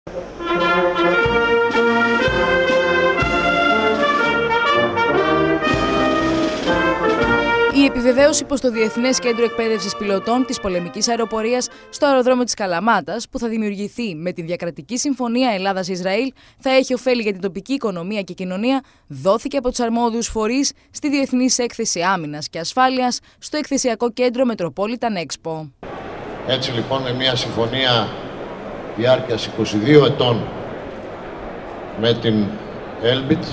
Η επιβεβαίωση πως το Διεθνές Κέντρο Εκπαίδευσης Πιλωτών της Πολεμικής Αεροπορίας στο αεροδρόμιο της Καλαμάτας, που θα δημιουργηθεί με την Διακρατική Συμφωνία Ελλάδας-Ισραήλ, θα έχει ωφέλη για την τοπική οικονομία και κοινωνία, δόθηκε από τους αρμόδιους φορείς στη Διεθνής Έκθεση Άμυνας και Ασφάλειας στο Εκθεσιακό Κέντρο Metropolitan Expo. Έτσι λοιπόν, με μια συμφωνία διάρκειας 22 ετών με την Elbit,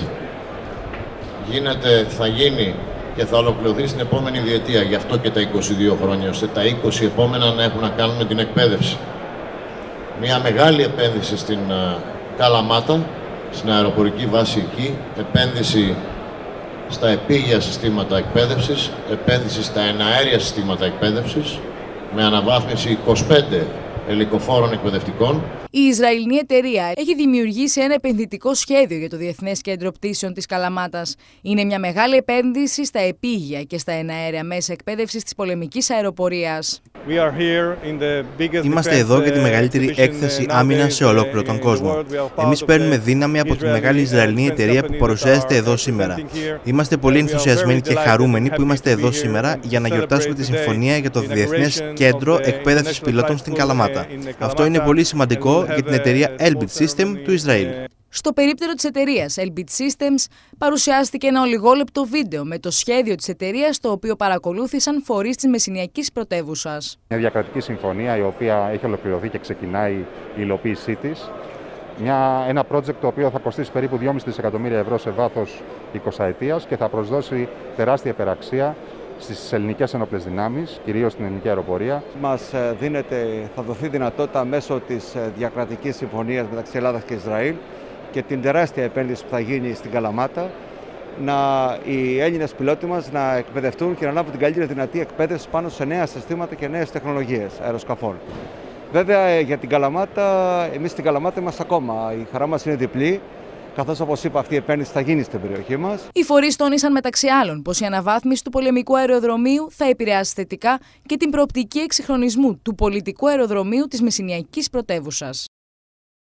θα γίνει και θα ολοκληρωθεί στην επόμενη διετία, γι' αυτό και τα 22 χρόνια, ώστε τα 20 επόμενα να έχουν να κάνουν με την εκπαίδευση. Μια μεγάλη επένδυση στην Καλαμάτα, στην αεροπορική βάση εκεί, επένδυση στα επίγεια συστήματα εκπαίδευσης, επένδυση στα εναέρια συστήματα εκπαίδευσης, με αναβάθμιση 25 ελικοφόρων εκπαιδευτικών. Η Ισραηλινή εταιρεία έχει δημιουργήσει ένα επενδυτικό σχέδιο για το Διεθνές Κέντρο Πτήσεων της Καλαμάτας. Είναι μια μεγάλη επένδυση στα επίγεια και στα εναέρια μέσα εκπαίδευσης της πολεμικής αεροπορίας. Είμαστε εδώ για τη μεγαλύτερη έκθεση άμυνας σε ολόκληρο τον κόσμο. Εμείς παίρνουμε δύναμη από τη μεγάλη Ισραηλινή εταιρεία που παρουσιάζεται εδώ σήμερα. Είμαστε πολύ ενθουσιασμένοι και χαρούμενοι που είμαστε εδώ σήμερα για να γιορτάσουμε τη συμφωνία για το Διεθνές Κέντρο Εκπαίδευσης Πιλότων στην Καλαμάτα. Αυτό είναι πολύ σημαντικό για την εταιρεία Elbit System του Ισραήλ. Στο περίπτερο της εταιρείας Elbit Systems παρουσιάστηκε ένα ολιγόλεπτο βίντεο με το σχέδιο της εταιρείας, το οποίο παρακολούθησαν φορείς της Μεσσηνιακής πρωτεύουσας. Μια διακρατική συμφωνία η οποία έχει ολοκληρωθεί και ξεκινάει η υλοποίησή της. Ένα project το οποίο θα κοστίσει περίπου 2,5 δισεκατομμύρια ευρώ σε βάθος 20 ετίας και θα προσδώσει τεράστια υπεραξία στις ελληνικές ενόπλες δυνάμεις, κυρίως στην ελληνική αεροπορία. Θα δοθεί δυνατότητα μέσω της διακρατικής συμφωνίας μεταξύ Ελλάδας και Ισραήλ και την τεράστια επένδυση που θα γίνει στην Καλαμάτα, οι Έλληνες πιλότοι μας να εκπαιδευτούν και να λάβουν την καλύτερη δυνατή εκπαίδευση πάνω σε νέα συστήματα και νέες τεχνολογίες αεροσκαφών. Βέβαια, για την Καλαμάτα, εμείς στην Καλαμάτα είμαστε ακόμα. Η χαρά μας είναι διπλή, καθώς, όπως είπα, αυτή η επένδυση θα γίνει στην περιοχή μας. Οι φορείς τόνισαν μεταξύ άλλων πως η αναβάθμιση του πολεμικού αεροδρομίου θα επηρεάσει θετικά και την προοπτική εξυγχρονισμού του πολιτικού αεροδρομίου της Μεσσηνιακής πρωτεύουσας.